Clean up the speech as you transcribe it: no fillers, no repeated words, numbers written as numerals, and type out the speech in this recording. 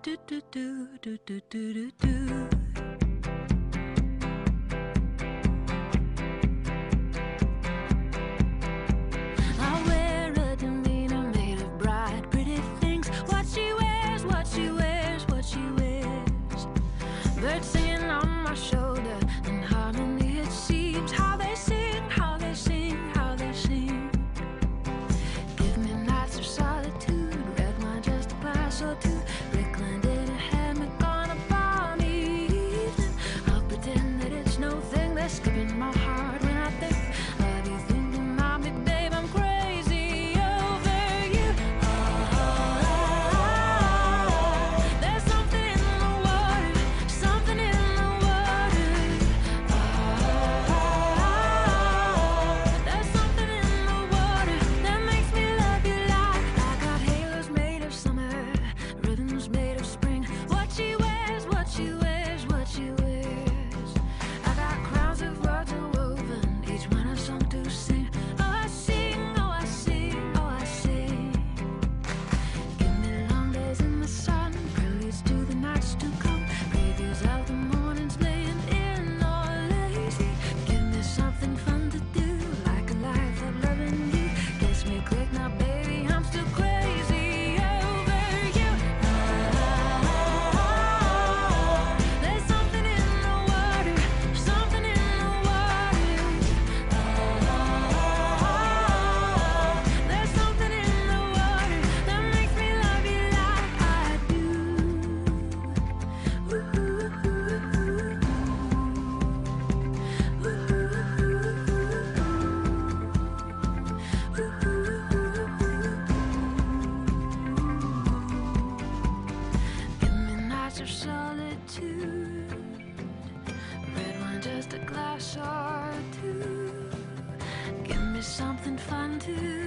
do do do do do do do do. I wear a demeanor made of bright, pretty things. What she wears, what she wears, what she wears. Birds singing on my shoulder, in harmony it seems. How they sing, how they sing, how they sing. Give me nights of solitude, red wine, just a glass or two. Rickland in a hammock on a balmy evening. I'll pretend that it's no thing. They're skipping my heart when I think of you. Thinking about me, babe, I'm crazy over you. There's something in the water, something in the water. There's something in the water that makes me love you like I got halos made of summer, ribbons made of spring. What she wears, what she wears, what she wears. I got crowns of words woven, each one a song to sing. Oh, I sing, oh, I sing, oh, I sing. Give me long days in the sun, preludes to the nights to come, previews of the mornings laying in or lazy. Give me something fun to do, like a life of loving you. Kiss me quick now, baby, I'm still crazy over you. There's something in the water, something in the water. There's something in the water that makes me love you like I do. Give me nights of solitude, red wine, just a glass or two. Give me something fun to